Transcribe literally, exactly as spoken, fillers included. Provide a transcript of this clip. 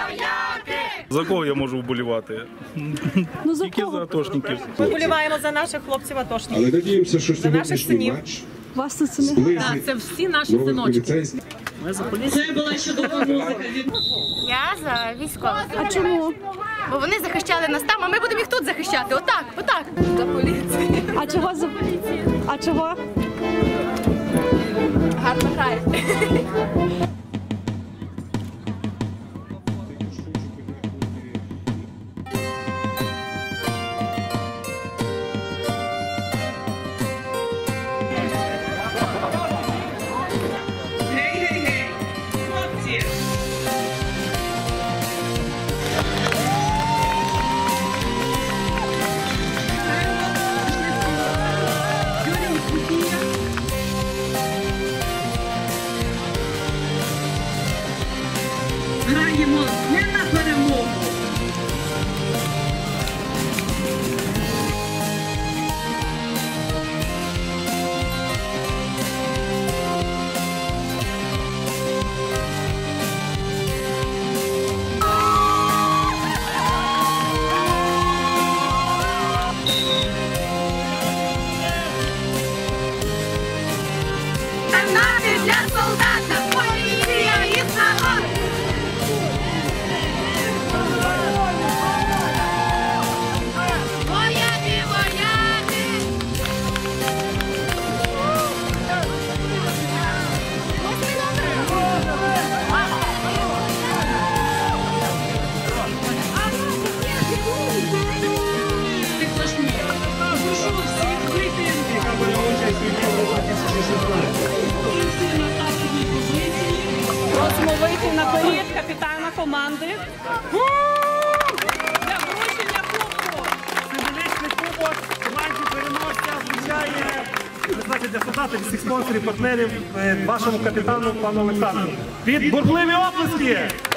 За кого я можу вболівати? Ну, за Тільки кого? за атошників. Ми вболіваємо за наших хлопців-атошників. Але надіємося, що сьогоднішній синів. матч Вас тут не зблизить Це всі наші нових синочки. поліцейських. Це була чудова музика. Я за військових. А чому? Бо вони захищали нас там, а ми будемо їх тут захищати. Отак, отак. За поліцію. А чого за А чого? Гарно грають. Гей-гей-гей, хлопці! Граємо не на перемогу. Гранати для солдата, поліція і народ. Вояки, вояки. Ти флешмоб. Прошу всіх вийти. Всі на стартовій позиції. Просимо вийти наперед капітана команди. Для вручення кубку. Символічний кубок команді переможця вручає призначення для солдата від всіх спонсорів, партнерів, е, вашому капітану, пану Олександру. Під бурхливі оплески!